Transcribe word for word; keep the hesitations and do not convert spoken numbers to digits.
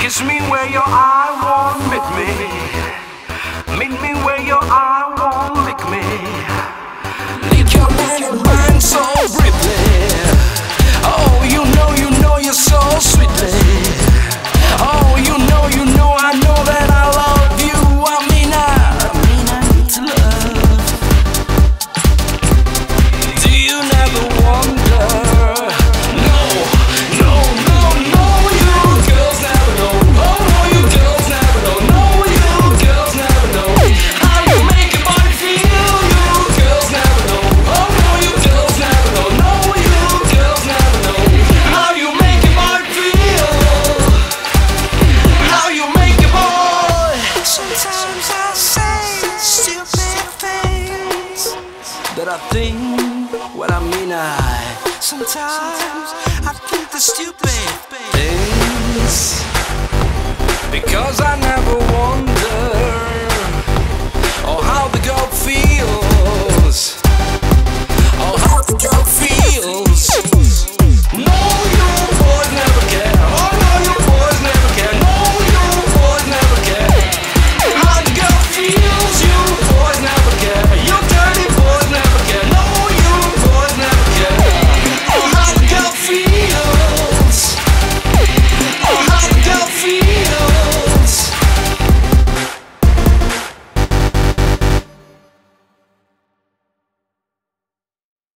Kiss me where your eye won't meet me. Meet me where your eye won't lick me. Lick your mind, mind so briefly. Oh, you know, you know you're so sweetly. Oh, you know, you know, I know that I love you. I mean, I, I mean, I need to love. Do you never wonder? No, no, no, no, you girls never know. Oh, no, you girls never know. No, you girls never know how you make a body feel. You girls never know. Oh, no, you girls never know. No, you girls never know how you make a body feel. How you make a boy. Sometimes I say stupid things that I think what I mean. I sometimes I think the stupid things because I never wonder oh how the girl feels.